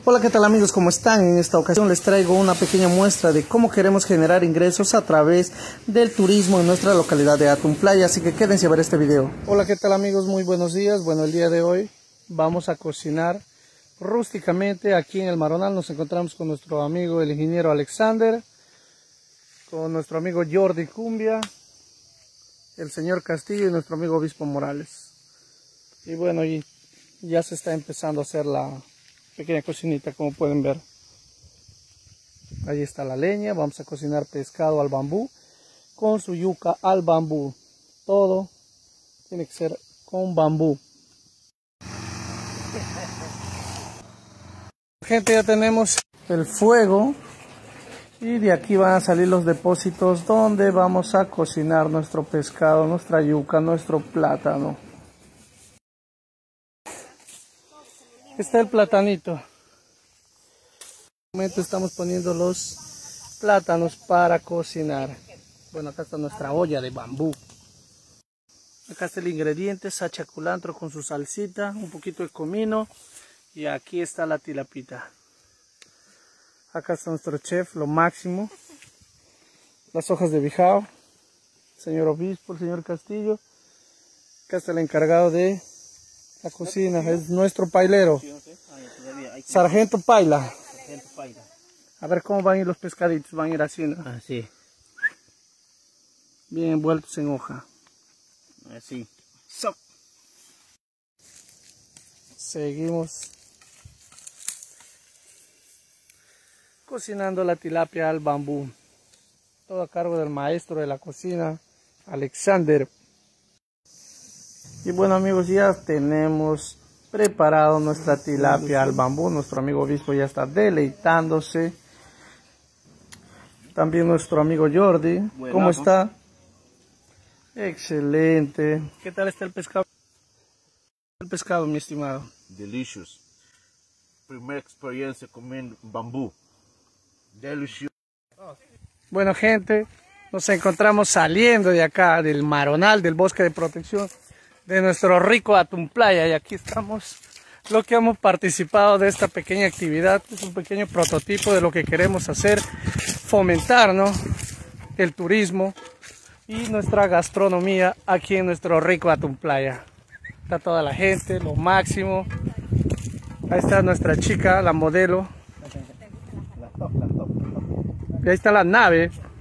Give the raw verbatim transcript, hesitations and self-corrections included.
Hola, ¿qué tal amigos? ¿Cómo están? En esta ocasión les traigo una pequeña muestra de cómo queremos generar ingresos a través del turismo en nuestra localidad de Atumplaya, así que quédense a ver este video. Hola, ¿qué tal amigos? Muy buenos días. Bueno, el día de hoy vamos a cocinar rústicamente aquí en el Maronal. Nos encontramos con nuestro amigo el ingeniero Alexander, con nuestro amigo Jordi Cumbia, el señor Castillo y nuestro amigo Obispo Morales. Y bueno, y ya se está empezando a hacer la pequeña cocinita, como pueden ver. Ahí está la leña. Vamos a cocinar pescado al bambú con su yuca al bambú. Todo tiene que ser con bambú. Gente, ya tenemos el fuego y de aquí van a salir los depósitos donde vamos a cocinar nuestro pescado, nuestra yuca, nuestro plátano. Está el platanito. En este momento estamos poniendo los plátanos para cocinar. Bueno, acá está nuestra olla de bambú. Acá está el ingrediente: sacha culantro con su salsita, un poquito de comino, y aquí está la tilapita. Acá está nuestro chef, lo máximo. Las hojas de bijao, el señor Obispo, el señor Castillo. Acá está el encargado de la cocina, es nuestro pailero, Sargento Paila. A ver cómo van a ir los pescaditos, van a ir así, ¿no? Así. Bien envueltos en hoja. Así. So. Seguimos cocinando la tilapia al bambú. Todo a cargo del maestro de la cocina, Alexander. Y bueno amigos, ya tenemos preparado nuestra tilapia al bambú. Nuestro amigo Obispo ya está deleitándose. También nuestro amigo Jordi. Buenazo. ¿Cómo está? Excelente. ¿Qué tal está el pescado? El pescado, mi estimado. Delicious. Primera experiencia comiendo bambú. Delicioso. Bueno gente, nos encontramos saliendo de acá del Maronal, del bosque de protección de nuestro rico Atumplaya, y aquí estamos lo que hemos participado de esta pequeña actividad. Es un pequeño prototipo de lo que queremos hacer, fomentar, ¿no?, el turismo y nuestra gastronomía aquí en nuestro rico Atumplaya. Está toda la gente, lo máximo. Ahí está nuestra chica, la modelo. Y ahí está la nave.